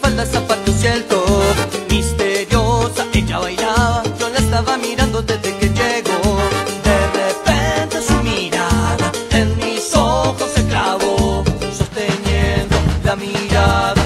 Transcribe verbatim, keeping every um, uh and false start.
falda, zapatos y el top. Misteriosa, ella bailaba, yo la estaba mirando desde que llegó. De repente su mirada en mis ojos se clavó, sosteniendo la mirada.